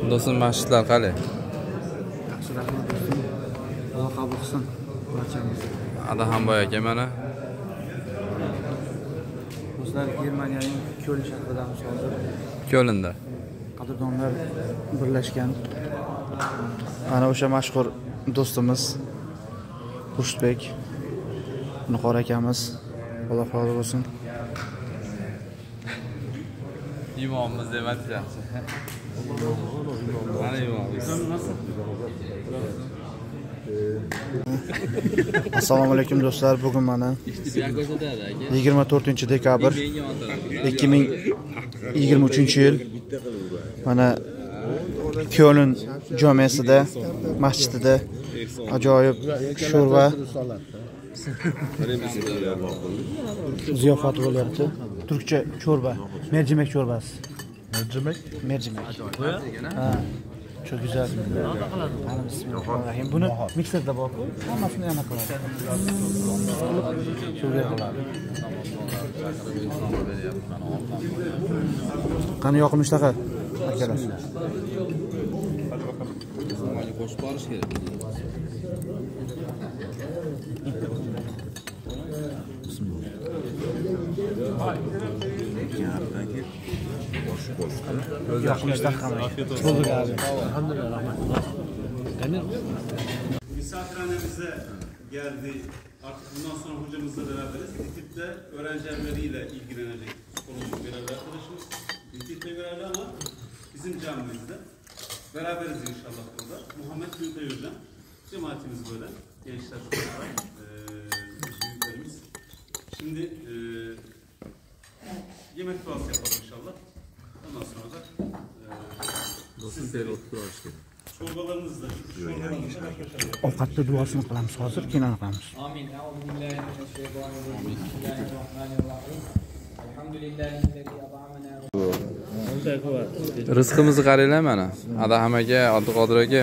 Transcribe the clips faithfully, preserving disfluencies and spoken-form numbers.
Do'stim masjidlar qalay? Yaxshi rahmat do'stim. Alloh qabul qilsin barchamiz. Ada ham boy aka mana. Do'stlar, Germaniyaning Köln shahridamiz hozir. Kölnda. Qadrdonlar birlashgan. Ana o'sha mashhur do'stimiz Xushtbek Nuqor akamiz. Alloh razı bo'lsin. İmamımız demek yaxshi. Mana imomimiz. Assalomu alaykum do'stlar. Bugun mana yigirma to'rtinchi dekabr ikki ming yigirma uchinchi yil mana Köln jomesida, masjidida ajoyib sho'rva ziyofat bo'lyapti. Turkcha sho'rva, mercimek çorbası. Mercimek? Mercimek. Ha. Çok güzel. Bismillahirrahmanirrahim. Bunu mikserde bak. Hammasini yana qiladi. Sho'rva qiladi. Qani yoqimli taqa akalar. Qo'shib borish kerak. Yoqimli taqa. Bulduk abi. Elhamdülillah rahmetullah. Misafirhanemize geldi. Artık bundan sonra hocamızla beraberiz. İTİB'de öğrenci evleriyle ilgilenecek sorumlu görevli arkadaşımız. İTİB'de görevli ama bizim camimizde. Beraberiz inşallah burada. Muhammed Güntay Hocam. Cemaatimiz böyle. Gençler çocuklar. Ee, büyüklerimiz. Şimdi e, yemek duası yapalım inşallah. Ondan sonra da e, sizleri çorbalarınızı da Ovqatda duosini qilamiz hozir, keyin aniqlamiz. Amin. A'udzubillahi Bismillahirrohmanirrohim. Alhamdulillahillazi at'amana. Rizqimizni qaranglar mana. Adaham aka, Abduqodir aka.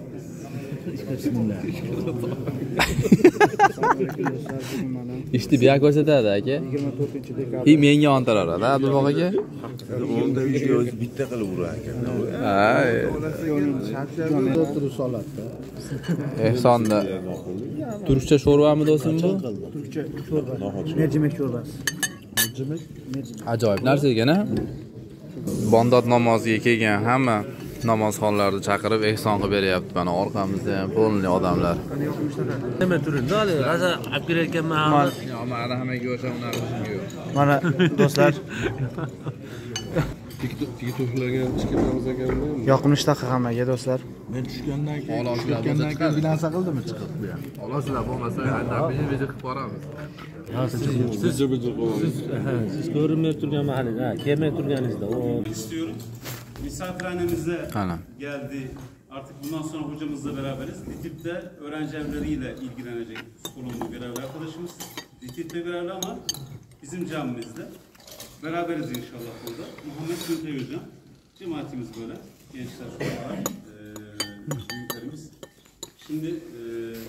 İşte bir yak ko'rsatadi aka. yigirma to'rtinchi dekabr. I menga yontiradi, Abduvoq aka. Onda uchga o'zi bitta qilib urar ekan. Ha. O'tirib solatda. Ehsonda. Turkcha sho'rvami do'stim bu? Turkcha sho'rva. Mercimek çorbası. Mercimek? Ajoyib narsa ekan-a. Bomdod namoziga kelgan hamma namozxonlarni chaqirib ehson qilib beryapti. Mana orqamizda ham polni odamlar. Nima turindi? Hali raza olib kelayotgan mahal. Mana hammaga o'sha unaqa qilishim yo'q. Mana do'stlar, TikTok'larga chiqib qolamiz ekanmi? yoqimli taqa hammaga do'stlar. Men tushgandan keyin, Olosizlar tushgandan keyin bilansa qildimi chiqib bu ham? Olasizlar bo'lmasa, aynan bizni bizni qilib boramiz. Siz bizni qo'yamiz. Siz ko'rinmay turgan mahalida, kelmay turganingizda o istiyorum. Misafirhanemize Ana. geldi. Artık bundan sonra hocamızla beraberiz. İTİB'de öğrenci evleriyle ilgilenecek sorumlu görevli arkadaşımız. İTİB'de görevli ama bizim camimizde. Beraberiz inşallah burada. Muhammed Güntay Hocam. Cemaatimiz böyle. Gençler çocuklar. Ee, büyüklerimiz. Şimdi e,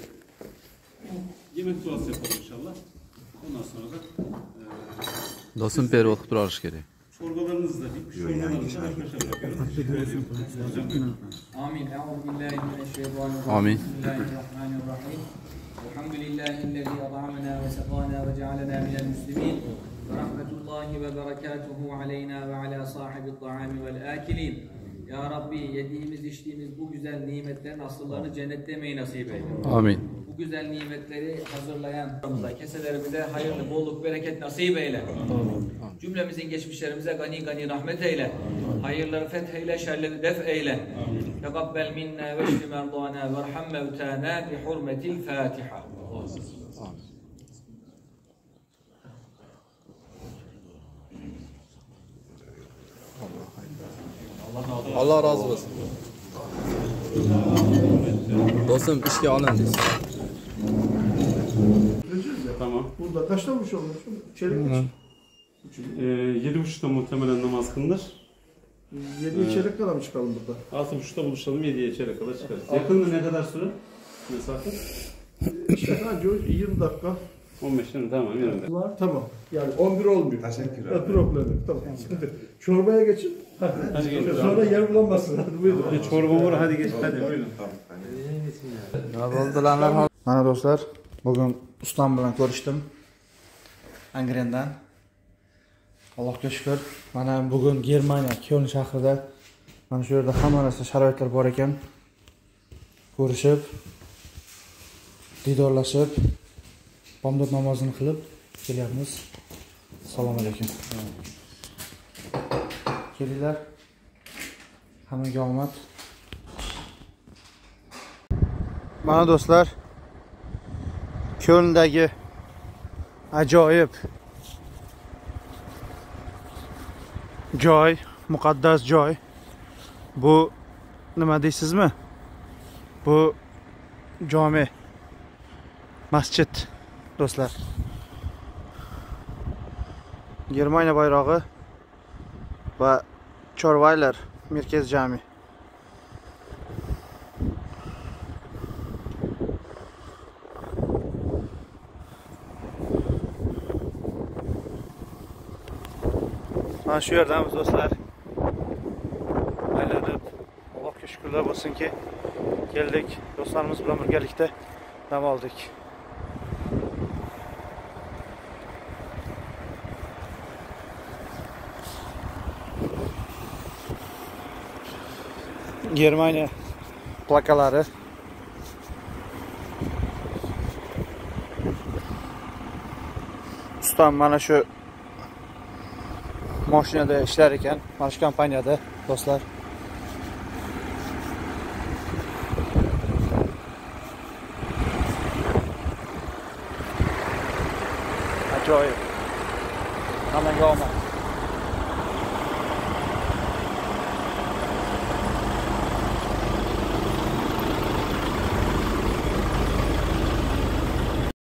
yemek duası yapalım inşallah. Ondan sonra da e, Do'stim pervod qilib turish kerak. çorbalarınızı da bir çorbalarınızı da arkadaşlar bırakıyorum. Amin. Euzubillahimineşşeytanirracim. Amin. Bismillahirrahmanirrahim. Elhamdülillahillazi at'amana ve sakana ve cealena minel muslimin. Ve rahmetullahi ve berekatuhu aleyna ve ala sahibi't ta'ami vel akilin. Ya Rabbi, yediğimiz içtiğimiz bu güzel nimetlerin asıllarını cennette yemeyi nasip eyle. Amin. Bu güzel nimetleri hazırlayan keselerimize hayırlı, bolluk, bereket nasip eyle. Cümlemizin geçmişlerimize gani gani rahmet eyle. Hayırları fetheyle, şerleri def eyle. Tekabbel minna ve şfi merdana ve erham mevtana bi hurmetil Fatiha. Allah razı olsun. Do'stim ishga olindingiz. Tamam. Burada kaçta vuruş olmuş? Çelik mi? Ee, yedi buçukta muhtemelen namaz kılınır. Yedi çeyrek kadar mı çıkalım burada? Altı buçukta buluşalım, yediye çeyrek kadar çıkarız. Yakın mı, ne kadar süre? Mesafe? İşte önce yirmi dakika. on beş yirmi, tamam, yirmi. Tamam. Yani on bir olmuyor. Teşekkür ederim. Problem yok. Tamam. Sıkıntı. Çorbaya geçin. Sonra yer bulamazsın. Hadi buyurun. Çorba olur, hadi geç, hadi buyurun. Mana do'stlar, bugun ustam bilan ko'rishdim. Angrendan. Allohga shukr. Mana bugun Germaniya Köln shahrida mana shu yerda hamma narsa sharoitlar bor ekan. Ko'rishib, didorlashib, bomdod namozini qilib kelyapmiz. Assalomu alaykum. Kelinglar. Hammaga omad. Mana do'stlar, Kölndagi ajoyib joy, muqaddas joy. Bu nima deysizmi? Bu jome, masjid do'stlar. Germaniya bayrog'i va Chorvaylar Merkez jami. Mana shu yerdamiz do'stlar. Aylanib, Allohga shukrlar bo'lsinki, keldik. Do'stlarimiz bilan birgalikda dam oldik. Germaniya plakalari. Ustam mana shu mashinada ishlar ekan, mana shu kompaniyada do'stlar. Ajoyib. Hammaga omad.